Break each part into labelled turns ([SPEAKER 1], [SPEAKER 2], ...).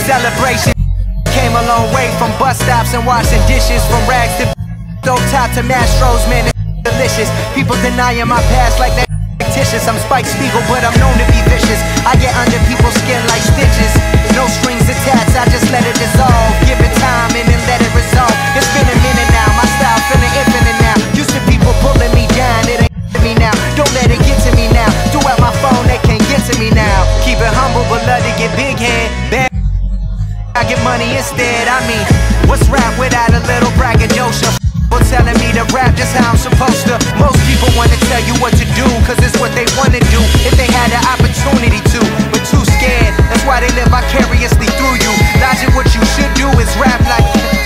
[SPEAKER 1] celebration. Came a long way from bus stops and washing dishes, from rags to stove top to Mastros, man, it's delicious. People denying my past like that fictitious. I'm Spike Spiegel, but I'm known to be vicious. I get under people's skin like stitches. No strings attached, I just let it dissolve. Give it time and then let it resolve. It's been a minute now, my style feeling infinite now. Used to people pulling me down, it ain't me now. Don't let it get to me now. Do out my phone, they can't get to me now. Keep it humble, but love to get big head. Bad I get money instead. I mean, what's rap without a little braggadocio? People telling me to rap just how I'm supposed to. Most people wanna tell you what to do, cause it's what they wanna do if they had the opportunity to, but too scared. That's why they live vicariously through you. Logic, what you should do is rap like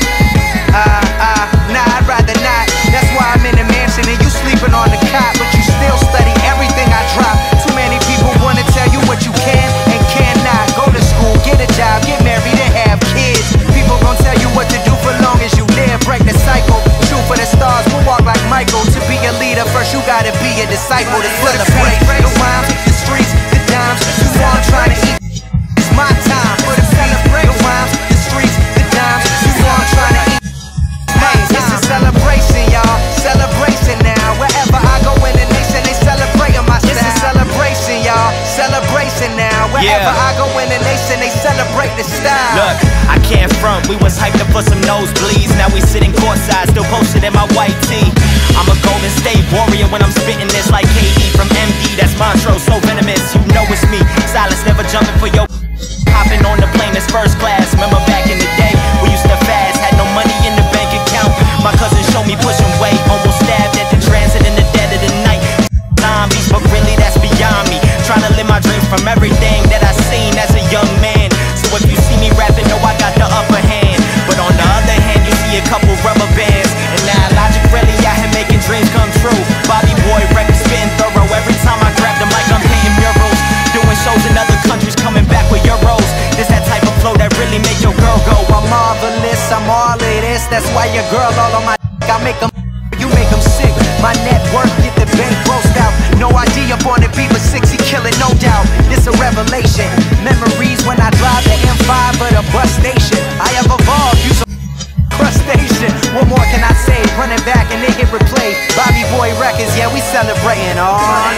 [SPEAKER 1] nah, I'd rather not. That's why I'm in a mansion and you sleeping on the cot, but you still study everything I drop. Too many people wanna tell you what you can and cannot. Go to school, get a job, get married and have kids. People gon' tell you what to do for long as you live. Break the cycle, shoot for the stars, we'll walk like Michael. To be a leader first you gotta be a disciple. To celebrate the rhymes, the streets, the dimes. You know I'm trying to eat, it's my time. For the celebrate the rhymes, the streets, the dimes. You know I'm trying to eat. It's a celebration, y'all. Celebration now. Wherever I go in the nation, they celebrating my style. It's a celebration, y'all. Celebration now. Wherever I go in the nation, they celebrate the style.
[SPEAKER 2] Look, I can't front. We was hyped up for some nosebleeds. Now we sitting courtside, still posted in my white tee. I'm a Golden State Warrior when I'm spitting this like KD from MD. That's Montrose, so venomous. You know it's me. Silas never jumping for your. Hopping on the plane is first class. Remember back in the day, we used to fast. Had no money in the bank account. My cousin showed me pushing weight. Almost stabbed at the transit in the dead of the night. Zombies, but really that's beyond me. Trying to live my dreams from everything that I seen as a young man. So if you see me rapping, know I got the upper hand. But on the other hand, you see a couple rubber bands. And now Logic really out here making dreams come true. Bobby Boy records spitting thorough. Every time I grab the mic, I'm painting murals. Doing shows in other countries, coming back with euros. This that type of flow that really make your girl go.
[SPEAKER 1] I'm marvelous, I'm all of this. That's why your girl all on my I make them, you make them sick. My net worth, get the bank grossed out. No ID up on the beat, but 60 killing, no doubt. This a revelation. Memories when I drive the M5 or the bus station. I have evolved, you some crustacean. What more can I say? Running back and they hit replay. Bobby Boy Records, yeah, we celebrating all.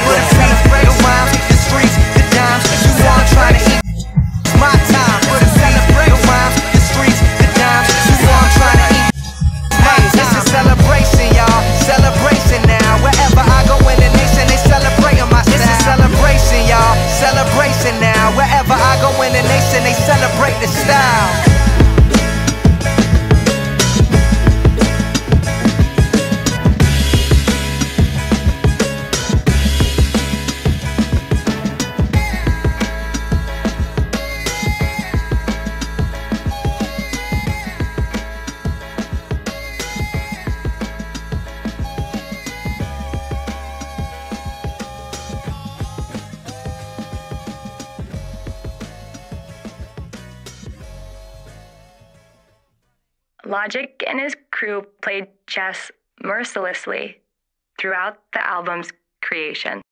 [SPEAKER 1] The rhymes, the streets, the dimes. You know I'm trying to eat. It's my time. For the celebrate the rhymes, the streets, the dimes. You know I'm trying to eat. It's a celebration, y'all. Celebration now. Wherever I go in the nation, they celebrating my style. It's a celebration, y'all. Celebration now. Wherever I go in the nation, they celebrate the style.
[SPEAKER 3] Logic and his crew played chess mercilessly throughout the album's creation.